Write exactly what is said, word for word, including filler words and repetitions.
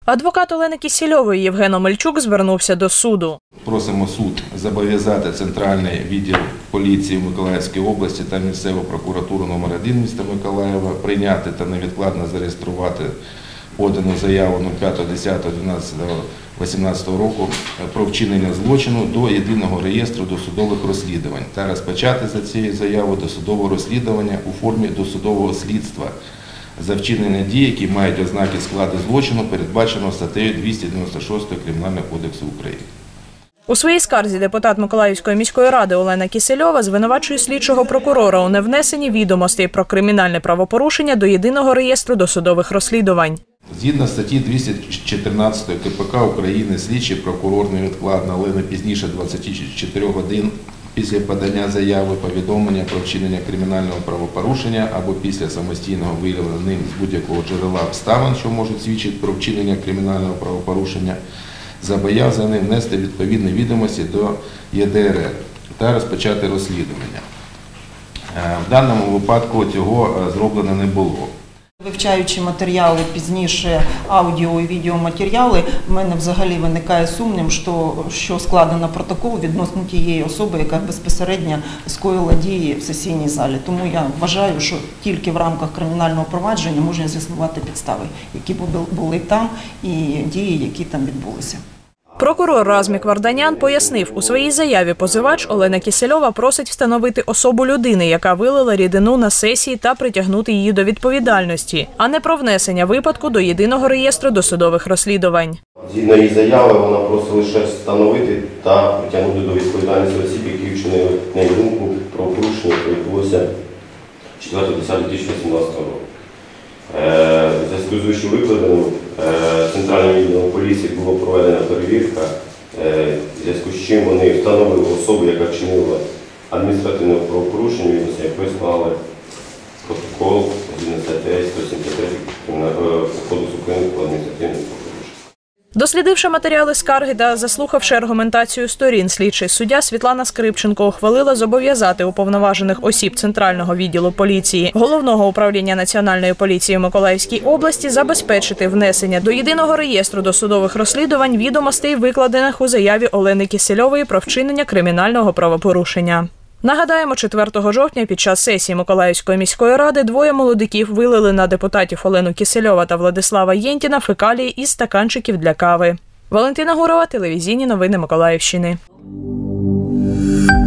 Адвокат Олени Кісільової Євген Омельчук звернувся до суду. Просимо суд зобов'язати Центральний відділ поліції в Миколаївській області та місцеву прокуратуру номер один міста Миколаєва прийняти та невідкладно зареєструвати подану заяву п'ятого десятого дванадцятого вісімнадцятого року про вчинення злочину до єдиного реєстру досудових розслідувань та розпочати за цією заявою досудове розслідування у формі досудового слідства за вчинення дій, які мають ознаки складу злочину, передбаченого статтею двісті дев'яносто шість Кримінального кодексу України. У своїй скарзі депутат Миколаївської міської ради Олена Кісільова звинувачує слідчого прокурора у невнесенні відомостей про кримінальне правопорушення до єдиного реєстру досудових розслідувань. Згідно статті двісті чотирнадцять КПК України, слідчий прокурор невідкладно, але не пізніше двадцяти чотирьох годин після подання заяви, повідомлення про вчинення кримінального правопорушення або після самостійного виявлення ним з будь-якого джерела обставин, що можуть свідчити про вчинення кримінального правопорушення, зобов'язаний внести відповідні відомості до Є Д Р Р та розпочати розслідування. В даному випадку цього зроблено не було. Вивчаючи матеріали, пізніше аудіо і відеоматеріали, в мене взагалі виникає сумнів, що, що складено протокол відносно тієї особи, яка безпосередньо скоїла дії в сесійній залі. Тому я вважаю, що тільки в рамках кримінального провадження можна з'ясувати підстави, які були там, і дії, які там відбулися. Прокурор Размік Варданян пояснив, у своїй заяві позивач Олена Кісільова просить встановити особу людини, яка вилила рідину на сесії, та притягнути її до відповідальності, а не про внесення випадку до єдиного реєстру досудових розслідувань. Згідно її заяви, вона просить лише встановити та притягнути до відповідальності осіб, які вчинили, на її думку, правопорушення, яке відбулося четвертого десятого дві тисячі вісімнадцятого року. В зв'язку з вище викладеним Центральним відділом поліції була проведена перевірка, в зв'язку з чим вони встановили особу, яка вчинила адміністративне правопорушення, відносно якої склали протокол згідно статті сто сімдесят три Кодексу України про адміністративне правопорушення. Дослідивши матеріали скарги та заслухавши аргументацію сторін, слідчий суддя Світлана Скрипченко ухвалила зобов'язати уповноважених осіб Центрального відділу поліції Головного управління Національної поліції в Миколаївській області забезпечити внесення до єдиного реєстру досудових розслідувань відомостей, викладених у заяві Олени Кісільової про вчинення кримінального правопорушення. Нагадаємо, четвертого жовтня під час сесії Миколаївської міської ради двоє молодиків вилили на депутатів Олену Кісільова та Владислава Єнтіна фекалії із стаканчиків для кави. Валентина Гурова, телевізійні новини Миколаївщини.